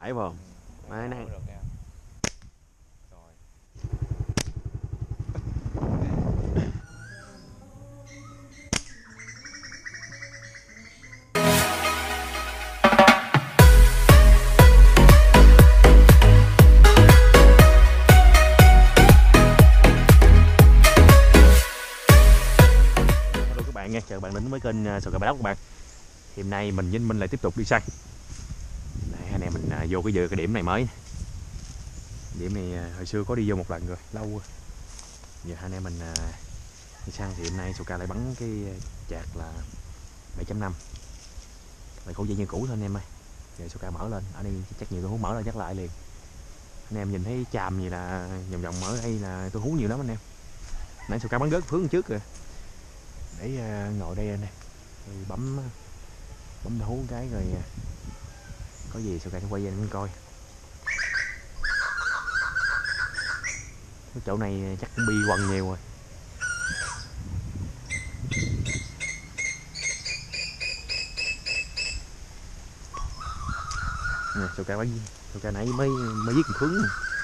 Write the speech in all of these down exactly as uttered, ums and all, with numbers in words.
Phải không? Đấy, nè. Nha, chào các bạn đến với kênh Sò Cà Bà Đốc các bạn. Thì hôm nay mình với Minh lại tiếp tục đi săn. Đây, anh em mình à, vô cái giờ cái điểm này mới. Điểm này à, hồi xưa có đi vô một lần rồi, lâu rồi. Giờ anh em mình à, đi săn thì hôm nay Sò Cà lại bắn cái chạc là bảy chấm năm. Lại khẩu dây như cũ thôi anh em ơi. Giờ Sò Cà mở lên, ở đây chắc nhiều tôi hú mở lên nhắc lại liền. Anh em nhìn thấy chàm gì là vòng vòng mở hay là tôi hú nhiều lắm anh em. Nãy Sò Cà bắn rớt hướng trước rồi. Để uh, ngồi đây nè, rồi bấm bấm hú cái rồi uh, có gì Sò Cà sẽ quay về anh coi. Cái chỗ này chắc cũng bi quần nhiều rồi. Nè, Sò Cà bắn, Sò Cà nãy mới mới giết một hướng.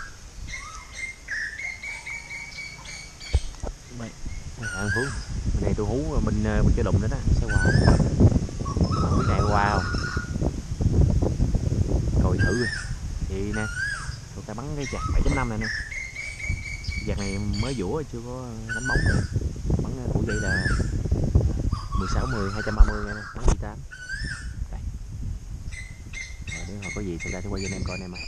Ăn hướng bên này tôi hú mình mình chơi đụng nữa đó sẽ qua không biết này qua không coi thử rồi. Thì nè tôi ta bắn cái chạc bảy chấm năm này nè, chạc này mới vũa chưa có đánh bóng nữa. Bắn của dây là mười sáu mười hai trăm ba mươi nè, bắn đi tám đây. Rồi để hồi có gì sẽ ra sẽ quay cho anh em coi anh em ơi.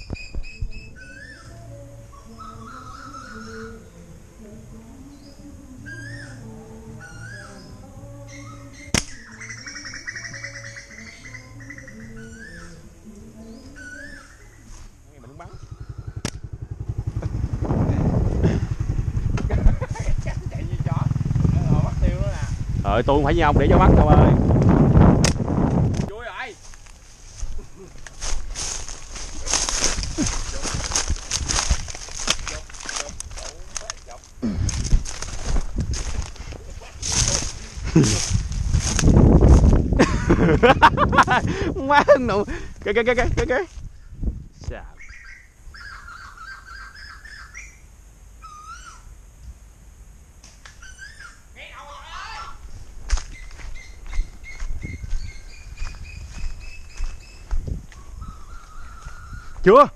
Ờ, tôi không phải với ông để cho bắt đâu ơi. Vui rồi. Má nụ. Cái cái cái cái cái cái. Sao? Chưa?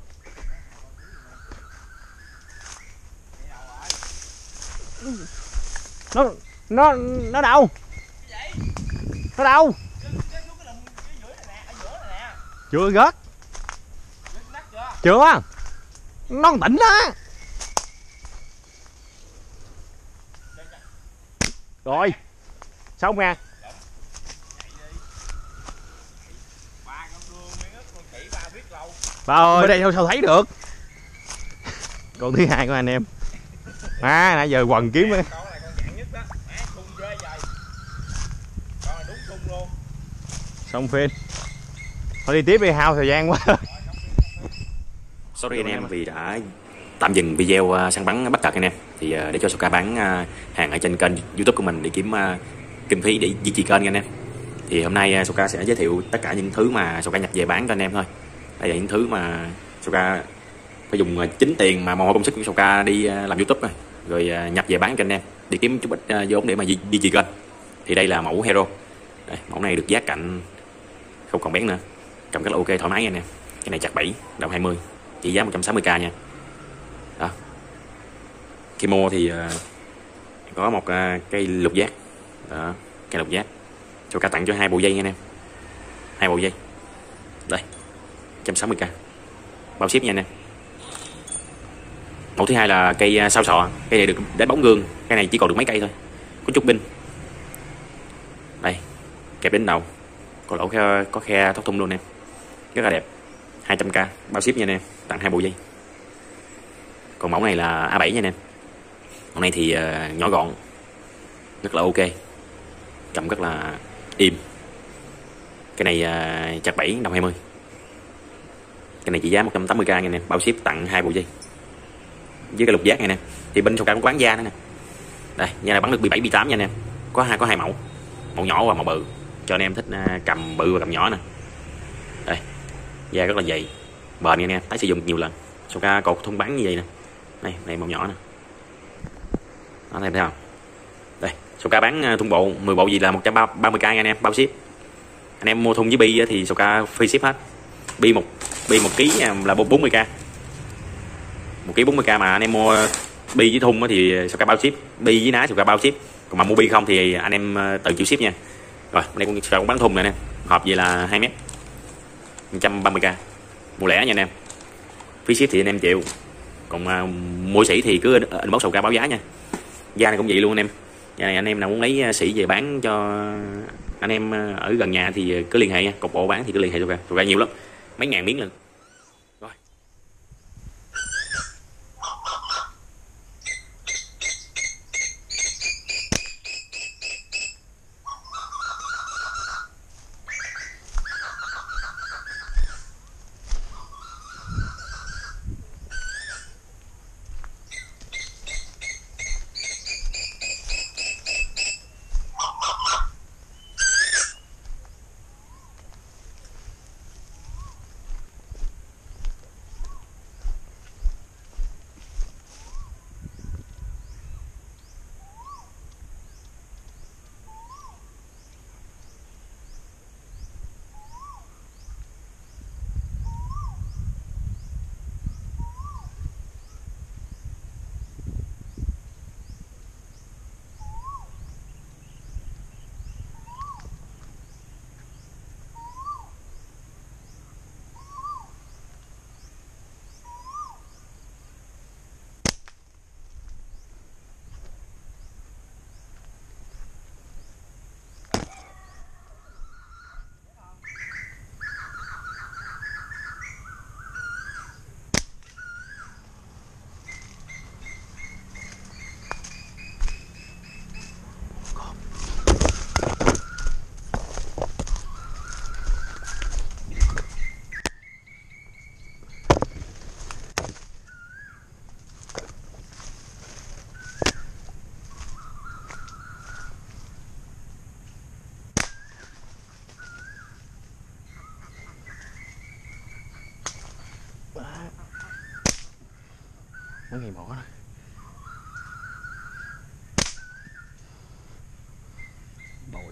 Nó nó nó đâu? Nó đâu? Chưa gớt. Chưa? Nó còn tỉnh đó. Rồi. Xong nha. Ba ơi, ở đây sao, sao thấy được. Con thứ hai của anh em. À, nãy giờ quần kiếm á. Con này con dạng nhất đó. Má khung ghê vậy. Con này đúng khung luôn. Xong phim. Thôi đi tiếp đi, hao thời gian quá. Sorry anh em vì đã tạm dừng video săn bắn bắt cật anh em. Thì để cho Sò Cà bán hàng ở trên kênh YouTube của mình để kiếm kinh phí để duy trì kênh anh em. Thì hôm nay Sò Cà sẽ giới thiệu tất cả những thứ mà Sò Cà nhập về bán cho anh em thôi. Đây là những thứ mà Sò Cà phải dùng chính tiền mà mồ hôi công sức của Sò Cà đi làm YouTube rồi, rồi nhập về bán cho anh em để kiếm chút ít vốn để mà duy, duy trì kênh. Thì đây là mẫu Hero. Đây, mẫu này được giác cạnh không còn bén nữa, cầm rất là ok thoải mái anh em. Cái này chặt bảy đồng hai mươi, trị giá một trăm sáu mươi k nha. Đó. Khi mua thì uh, có một uh, cây lục giác. Đó, cây lục giác. Sò Cà tặng cho hai bộ dây nha anh em. Hai bộ dây. Đây. một trăm sáu mươi k. Bao ship nha anh em. Mẫu thứ hai là cây sao sọ. Cây này được đánh bóng gương. Cây này chỉ còn được mấy cây thôi. Có chút pin. Đây. Kẹp đến đầu. Có lỗ khe, có khe thoát thun luôn em. Rất là đẹp. hai trăm k. Bao ship nha anh em. Tặng hai bộ dây. Còn mẫu này là A bảy nha anh em. Mẫu này thì uh, nhỏ gọn. Rất là ok. Cầm rất là im. Cái này uh, chặt bảy đồng hai mươi. Cái này trị giá một trăm tám mươi k nha anh em. Bao ship tặng hai bộ dây. Với cái lục giác này nè. Thì bên Sò Cà cũng bán da nữa nè. Đây, da này bắn được B bảy B tám nha anh em. Có hai có hai mẫu. Mẫu nhỏ và mẫu bự. Cho anh em thích uh, cầm bự và cầm nhỏ nè. Đây. Da rất là dày. bền nha nè, tái sử dụng nhiều lần. Sầu ca cột thun bắn như vậy nè, này này màu nhỏ nè, đó này thấy không? Đây Sầu ca bán thun bộ mười bộ gì là một trăm ba mươi k nha anh em, bao ship. Anh em mua thun với bi thì Sầu ca free ship hết. Bi một bi một ký là bốn mươi k, một ký bốn mươi k, mà anh em mua bi với thun thì Sầu ca bao ship, bi với ná Sầu ca bao ship, còn mà mua bi không thì anh em tự chịu ship nha. Rồi đây cũng Sầu ca cũng bán thun này nè, hộp vậy là hai mét, một trăm ba mươi k, mua lẻ nha anh em, phí ship thì anh em chịu, còn uh, mua sỉ thì cứ inbox Sầu ca báo giá nha. Da này cũng vậy luôn anh em, da này anh em nào muốn lấy sỉ về bán cho anh em ở gần nhà thì cứ liên hệ nha, cục bộ bán thì cứ liên hệ Sầu ca, Sầu ca nhiều lắm, mấy ngàn miếng lần. Rồi mấy ngày mỏ đó. Bồi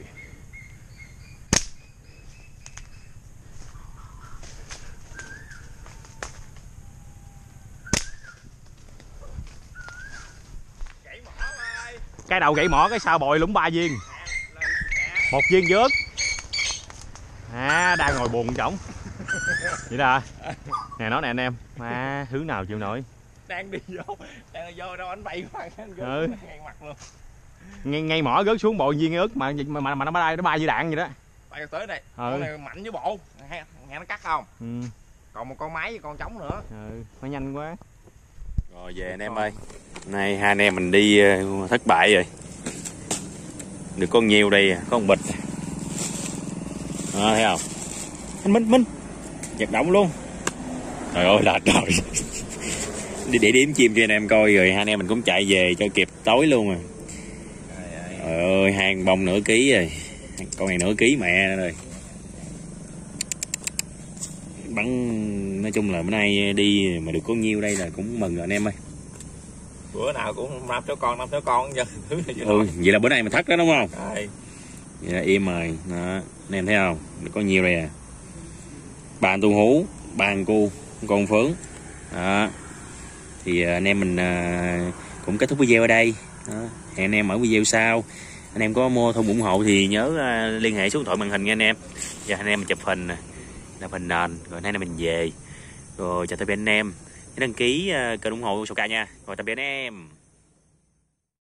cái đầu gãy mỏ, cái sau bồi lũng ba viên, một viên dớt à, đang ngồi buồn trống vậy đó. Nè nói nè anh em, mà hướng nào chịu nổi, đang đi vô đang đi vô đâu anh bay qua ừ. ngay mặt luôn, ngay ngay mỏ rớt xuống bội viên ớt mà mà mà, mà nó bay nó bay như đạn vậy đó. Bay tới đây, ừ. Con này mạnh với bộ, nghe, nghe nó cắt không? Ừ. Còn một con máy với con trống nữa. Ừ, nó nhanh quá. Rồi về anh em ơi, nay hai anh em mình đi thất bại rồi, được con nhiều đây, có con bịch, à, thấy không? Anh Minh Minh giật động luôn, trời ơi là trời. Đi để điểm chim cho anh em coi, rồi hai anh em mình cũng chạy về cho kịp tối luôn rồi. Trời ơi, hai bông nửa ký rồi, con này nửa ký mẹ rồi. Bắn nói chung là bữa nay đi mà được có nhiêu đây là cũng mừng rồi anh em ơi. Bữa nào cũng năm số con năm số con chứ. Ừ, vậy là bữa nay mình thất đó đúng không? Rồi. Vậy là im rồi đó, anh em thấy không, được có nhiêu đây à, ba tu hú, ba cu, con phướng đó. Thì anh em mình cũng kết thúc video ở đây đó. Hẹn anh em ở video sau. Anh em có mua thùng ủng hộ thì nhớ liên hệ số điện thoại màn hình nha anh em. Giờ anh em mình chụp hình làm hình nền rồi nay là mình về. Rồi chào tạm biệt anh em, nhớ đăng ký kênh ủng hộ Sầu Ca nha. Rồi tạm biệt anh em.